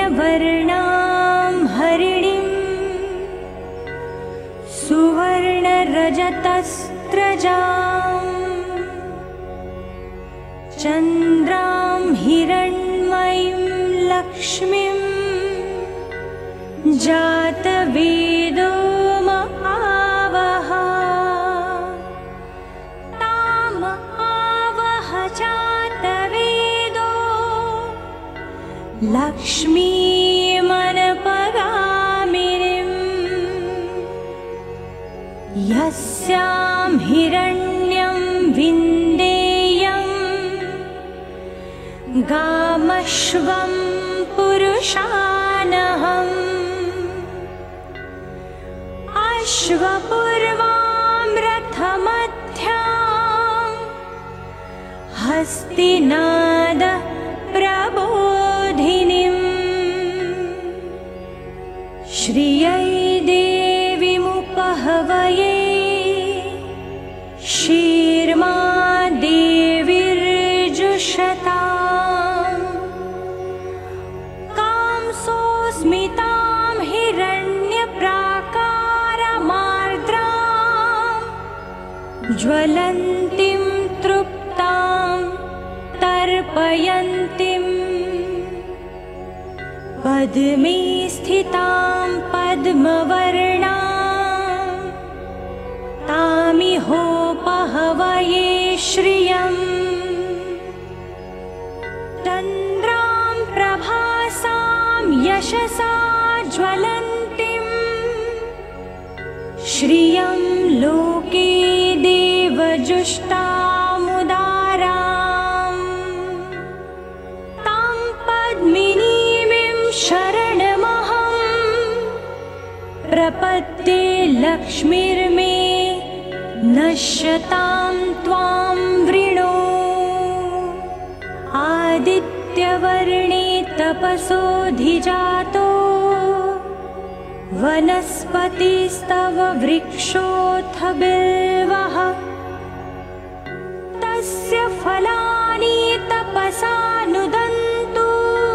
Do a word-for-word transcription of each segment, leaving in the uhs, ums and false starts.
हिरण्यवर्णां हरिणीं सुवर्णरजतस्रजां चन्द्रां हिरण्मयीं लक्ष्मीं जातवेदो महावः ताम आवह जातवेदो लक्ष्मीमनपगामिनीं यस्यां हिरण्यं विन्देयं गामश्वं पुरुषानहम् अश्वपूर्वां रथमध्यां हस्तिनाद प्रबोधिनीं श्रियै देवीमुपहवये शीर्मा देवीर्जुषताम् कांसोऽस्मितां हिरण्यप्राकारमार्द्रां ज्वलन्तीं तृप्तां तर्पयन्तीं पद्मे स्थितां पद्मवर्णां तामिहोपहवये श्रियम् चन्द्रां प्रभासां यशसा ज्वलन्तीं श्रियं लोके देवजुष्टामुदारां तां पद्मिनीं शरणमहं प्रपद्ये लक्ष्मीर्मे नश्यतां त्वां वृणो आदित्यवर्णे तपसोऽधिजातो वनस्पतिस्तव वृक्षोऽथ बिल्वः तस्य फलानि तपसा नुदन्तु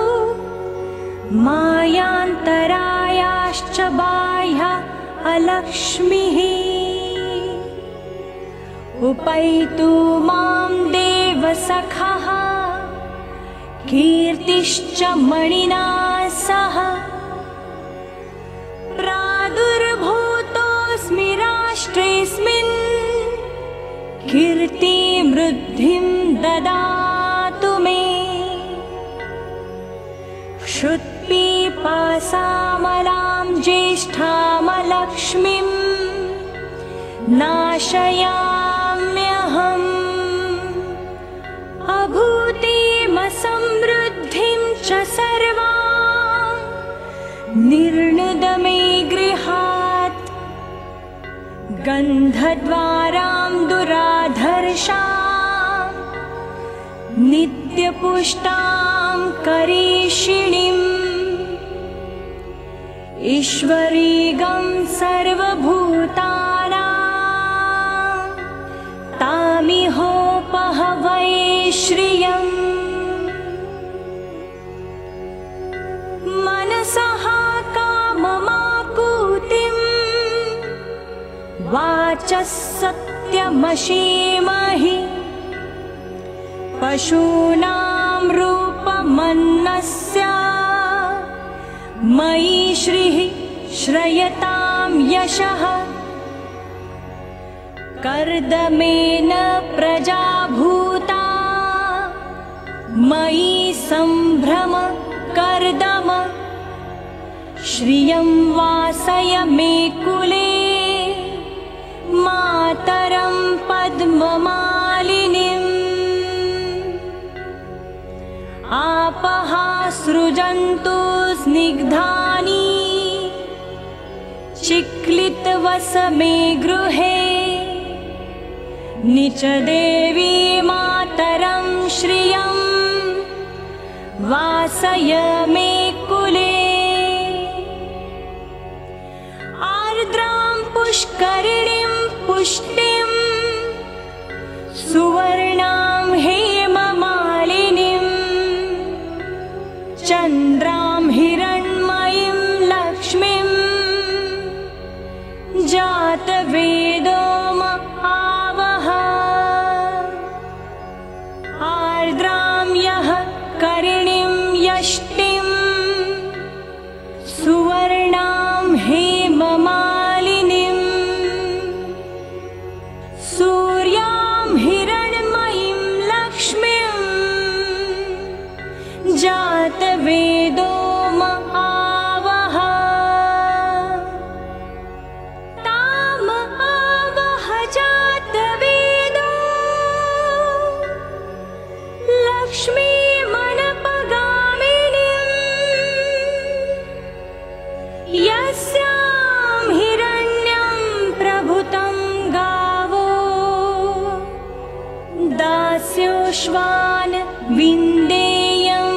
मायान्तरायाश्च बाह्य अलक्ष्मीः उपैतु मां देवसखः कीर्तिश्च मणिना सह प्रादुर्भूतोऽस्मि राष्ट्रेऽस्मिन् कीर्तिमृद्धिं ददातु मे क्षुत्पिपासामलां ज्येष्ठामलक्ष्मीं नाशयाम्यहम् अभूतिमसमृद्धिं च सर्वां निर्णुद मे गृहात् गन्धद्वारां दुराधर्षां नित्यपुष्टां करीषिणीम् ईश्वरीगं सर्वभूतानां तामिहोपहवये श्रियम् मनसः काममाकुतिं वाचः सत्यमशीमहि पशूनां रूपमन्नस्य मयि श्रीः श्रयतां यशः कर्दमेन प्रजा भूता मयि सम्भ्रम कर्दम श्रियं वासय मे कुले मातरं पद्ममालिनीम् आपः सृजन्तु स्निग्धानि चिक्लितवस मे गृहे निच देवी मातरं श्रियं वासय मे कुले आर्द्रां पुष्करिणीं पुष्टिं सुवर्णां हेममालिनीं चन्द्रां हिरण्यवर्णां पुष्करिणीं यष्टिं सुवर्णां हेममालिनीं सूर्यां हिरण्मयीं लक्ष्मीं जातवेदो महावः ताम आवह जातवेदो लक्ष्मीमनपगामिनीं यस्यां हिरण्यं प्रभुतं गावो दास्योश्वान् विन्देयं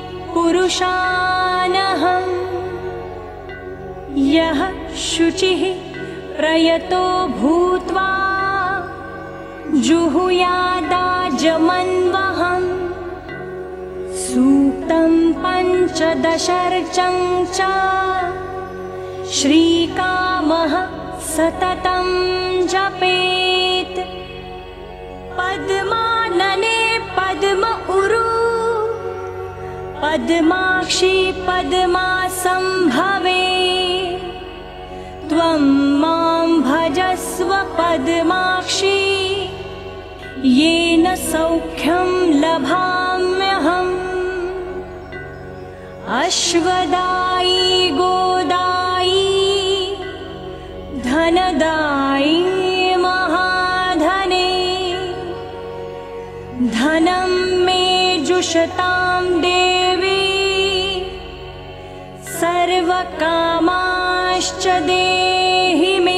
पुरुषानहम् यः शुचिः प्रयतो भूत्वा जुहुयादाजमन्वहम् सूक्तं पञ्चदशर्चं च श्रीकामः सततं जपेत् पद्मानने पद्म उरु पद्माक्षी पद्मासंभवे त्वं मां भजस्व पद्माक्षी येन सौख्यं लभाम्यहम् अश्वदायी गोदायी धनदायी महाधने धनं मे जुषतां देवी सर्वकामाश्च देहि मे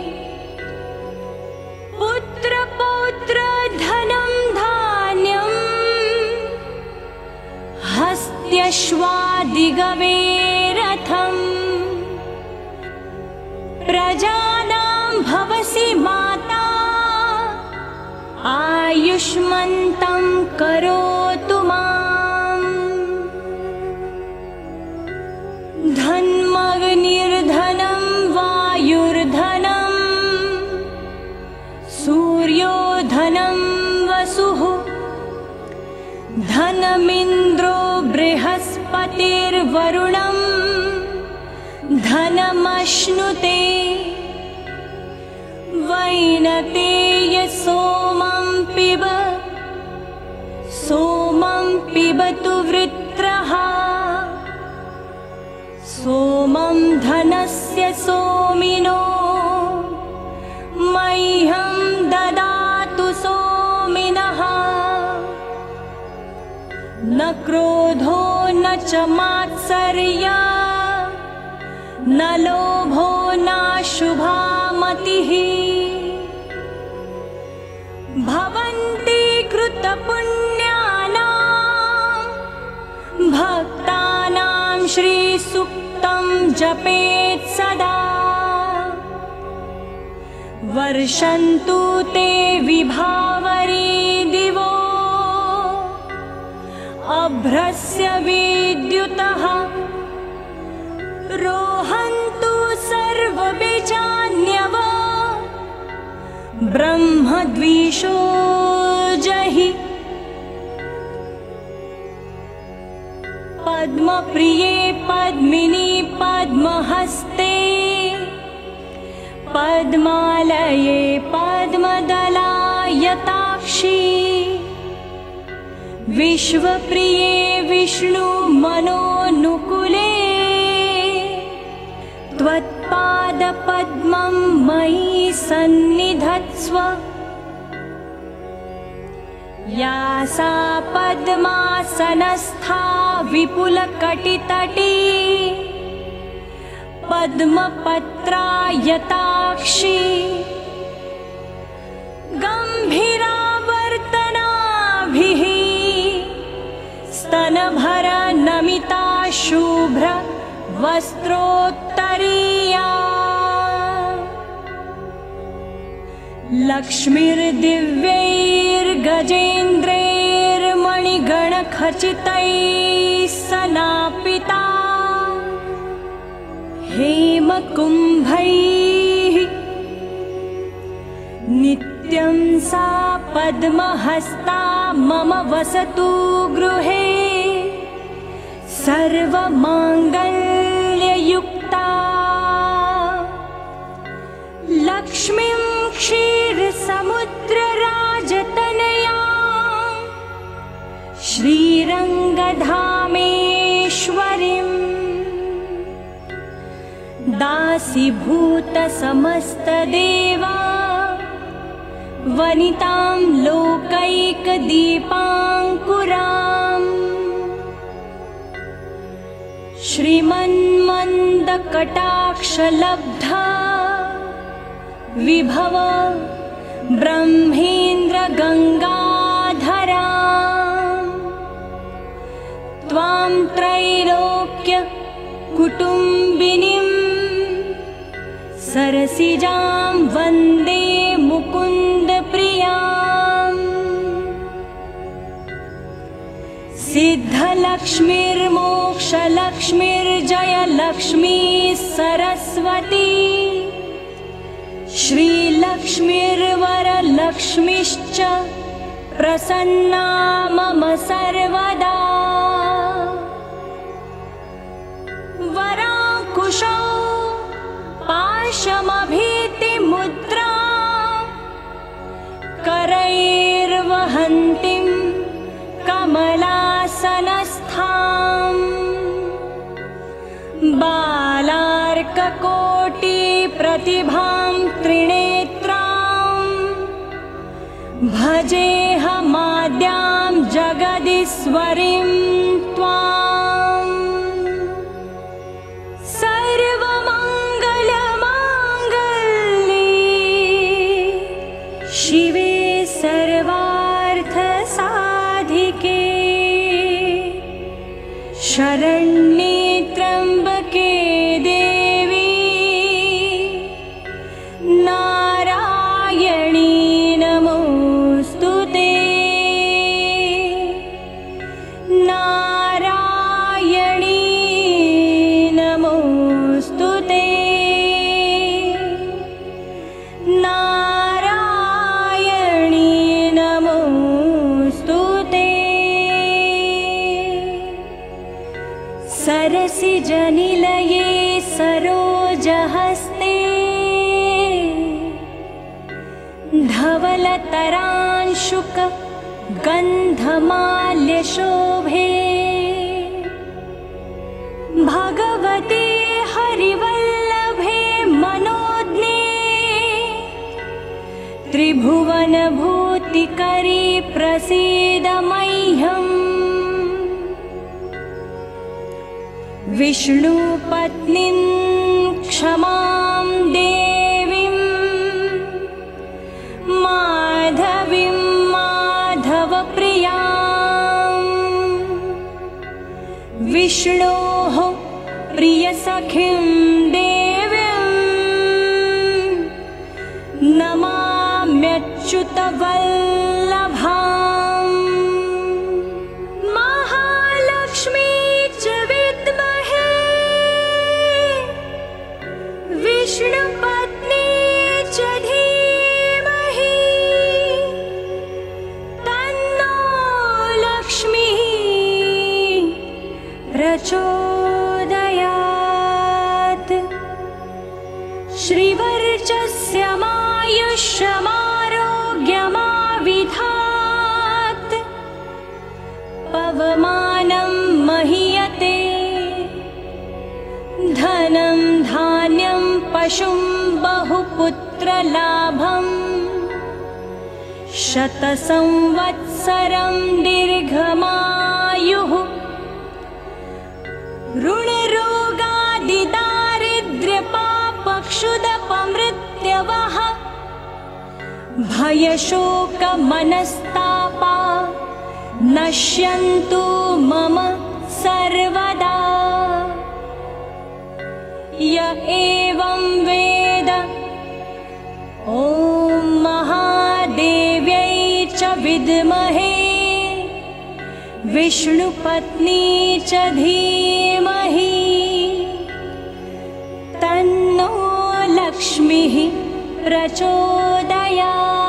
पुत्र पौत्र धनं धान्यं हस्त्यश्वादिगवेरथम् प्रजानां भवसि माता आयुष्मन्तं करोतु माम् धन्मग्निर्धनं वायुर्धनं सूर्यो धनं वसुः धनमिन्द्रो बृहस्पतिर्वरुणं धनमश्नुते वैनतेय सोमं पिब सोमं पिबतु वृत्रः सोमं धनस्य सोमिनो मह्यं ददातु सोमिनः न क्रोधो न च मात्सर्यः न लोभो न शुभा मतिः भवन्ति कृतपुण्यानां भक्तानां श्रीसूक्तं जपेत् सदा वर्षन्तु ते विभावरी दिवो अभ्रस्य विद्युतः रोहन्तु सर्वबीजान्यव ब्रह्मद्वेषो जहि पद्मप्रिये पद्मिनी पद्महस्ते पद्मालये पद्मदलायताक्षी विश्वप्रिये विष्णुमनोनुकुले त्वत्पादपद्मं मयि सन्निधत्स्व या सा पद्मासनस्था विपुलकटितटी पद्मपत्रायताक्षी गम्भीरावर्तनाभिः स्तनभर नमिता शुभ्र वस्त्रोत्तरीया लक्ष्मीर्दिव्यैर्गजेन्द्रैर्मणिगणखचितैः सनापिता हेमकुम्भैः नित्यं सा पद्महस्ता मम वसतु गृहे सर्वमाङ्गल्ययुक्ता लक्ष्मीं क्षीरसमुद्रराजतनया श्रीरङ्गधामेश्वरीं दासीभूतसमस्तदेवा वनितां लोकैकदीपाङ्कुराम् श्रीमन्मन्दकटाक्षलब्धा विभव ब्रह्मेन्द्रगङ्गाधरा त्वां त्रैलोक्यकुटुम्बिनीं सरसिजां वन्दे मुकुन्दप्रियाम् सिद्धलक्ष्मीर्मोक्षलक्ष्मीर्जयलक्ष्मी सरस्वती श्रीलक्ष्मीर्वरलक्ष्मीश्च प्रसन्ना मम सर्वदा वराङ्कुशौ पाशमभीतिमुद्रा करैर्वहन्तीं कमलासनस्थाम् बालार्ककोटिप्रतिभां त्रिनेत्रां भजेऽहमाद्यां जगदीश्वरीं त्वाम् शिवे सर्वार्थसाधिके शरण्ये त्र्यम्बके देवी नारायणी नमोऽस्तुते नारायणी नमोऽस्तुते सरसिजनिलये सरोजहस्ते धवलतरांशुक गन्धमाल्यशोभे भगवते हरिवल्लभे मनोज्ञे त्रिभुवनभूतिकरी प्रसीद मह्यम् विष्णुपत्नीं क्षमां देवीं माधवीं माधवप्रियां विष्णोः प्रियसखीं देवीं नमाम्यच्युतवल्लभाम् महालक्ष्मी च विद्महे विष्णुपत्नी च धीमहि तन्नो लक्ष्मीः प्रचोदयात् श्रीवर्चस्यमायुष्यमारोग्यमाविधात् पवमानं महीयते धनं धान्यं पशुं बहुपुत्रलाभम् शतसंवत्सरं दीर्घमायुः ऋणरोगादिदारिद्र्यपापक्षुदपमृत्यवः भयशोकमनस्तापा नश्यन्तु मम सर्वदा य एवं वेद ॐ महादेव्यै च विद्महे विष्णुपत्नी च धीमहि तन्नो लक्ष्मीः प्रचोदयात्।